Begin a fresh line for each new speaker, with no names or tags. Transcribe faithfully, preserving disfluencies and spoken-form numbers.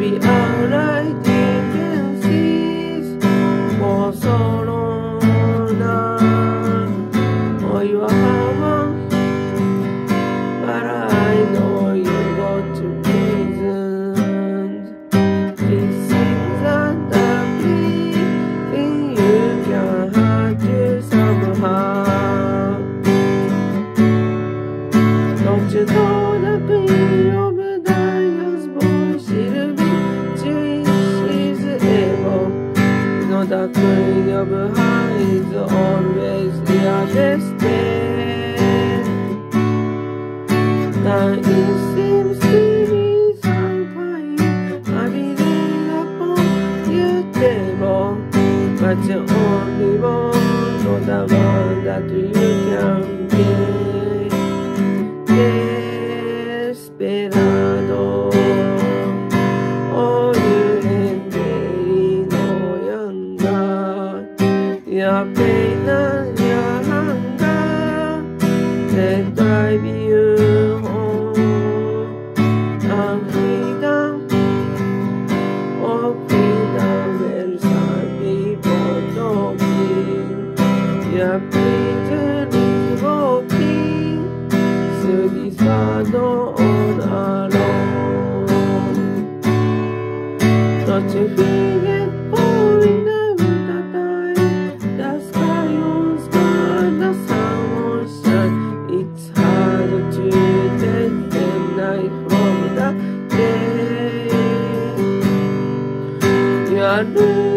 be alright, you can see for so long now. Oh, you are heaven, but I know you got to reasons. These things are the thing you can hurt you somehow. Don't you know the pain of the dyer's boy? She'll be chewing, she's able. You know the queen of her is always the hardest day. Now it seems to be so fine, I believe upon your table, but you only want the one that you can get. Desperado, oh, you and me no younger. Your pain and your hunger, let drive you home. And freedom, oh freedom, where some people talking. Your prison is walking, Sugisado on alone. Don't you feel it falling down the time? The sky won't start, the sun won't shine. It's hard to tell the night from the day. You are